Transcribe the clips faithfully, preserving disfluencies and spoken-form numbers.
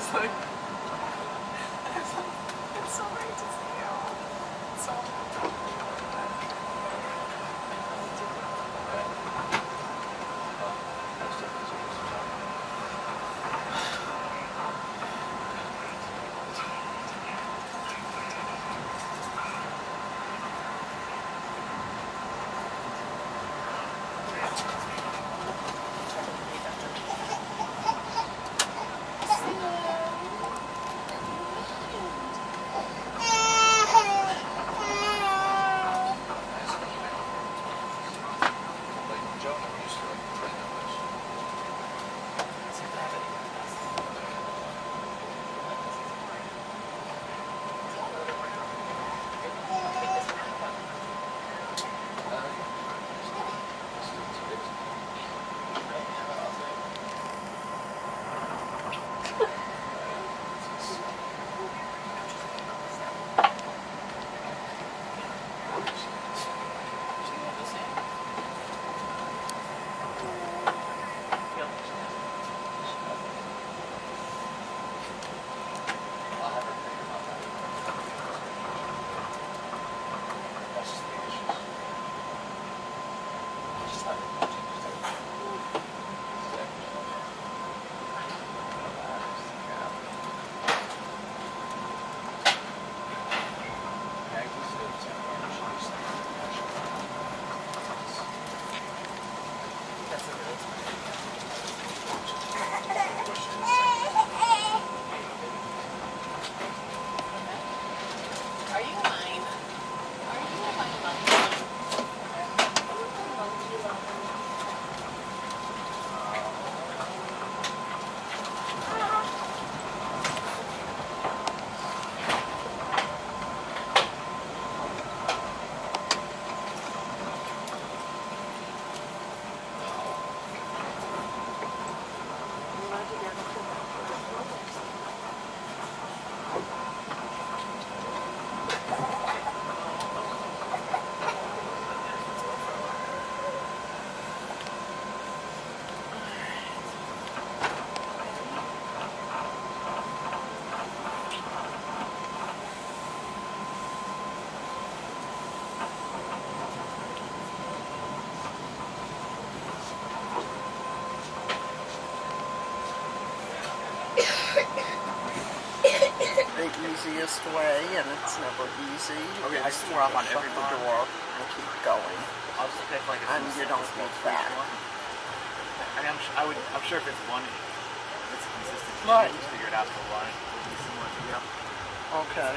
It's like, it's, like, it's so great to see you. It's so easiest way, and it's never easy. Okay, I just drop on shut every the bar. door and keep going. I'll just pick like a And you don't look back. I mean, I'm, I would, I'm sure if it's one, it's consistent. Right. Just figure it out for a while. It'll be similar to you. Okay.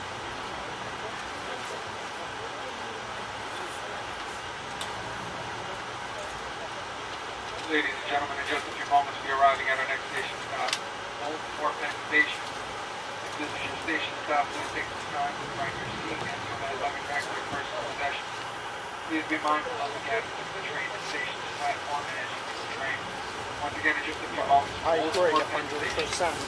Ladies and gentlemen, in just a few moments we'll be arriving at our next station stop, Old Fort Penn Station. If this is your station stop, please take this time to find your seat and so that luggage back to your personal possessions. Please be mindful of the gaps of the train and station platform and as you leave the train. Once again, in just a few moments, I Old agree Fort one Penn hundred Station. percent.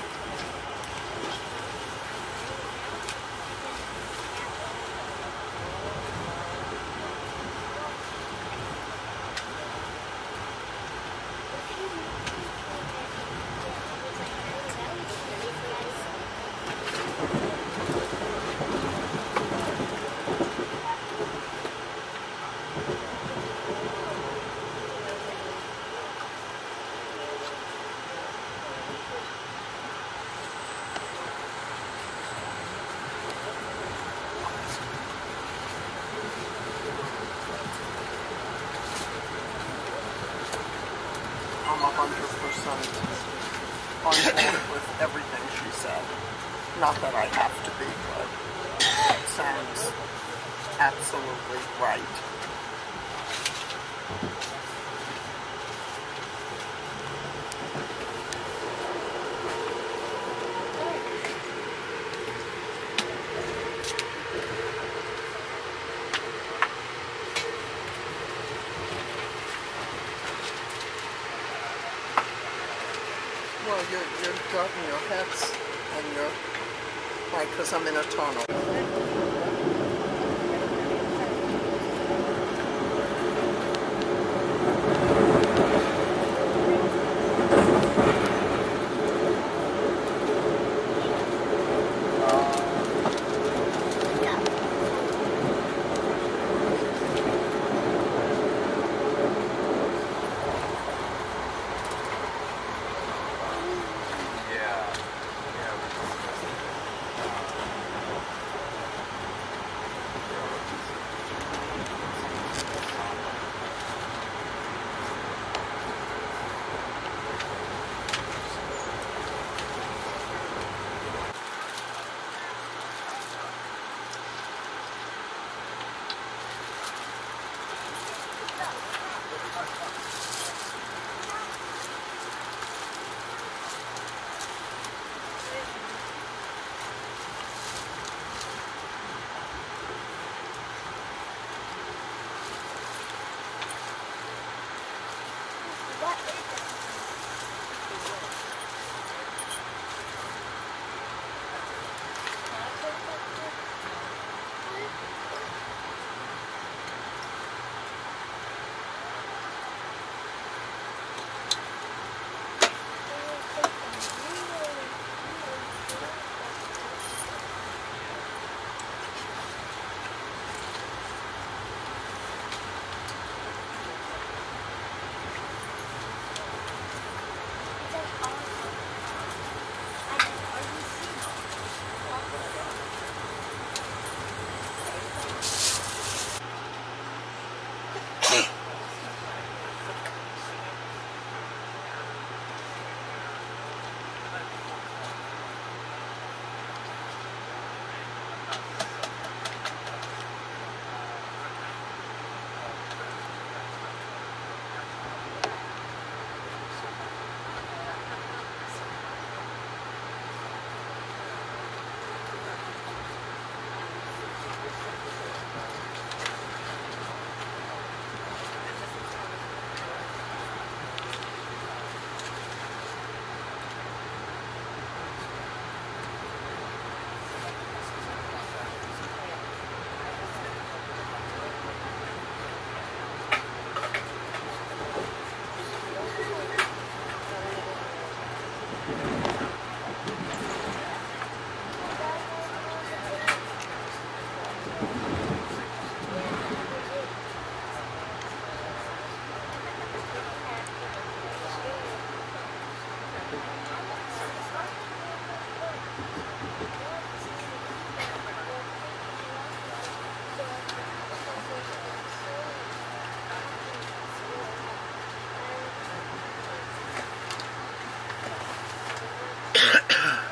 I'm one hundred percent on board with everything she said. Not that I have to be, but it sounds absolutely right. Well, you're, you're darting your heads and you're, right, because I'm in a tunnel. Yeah.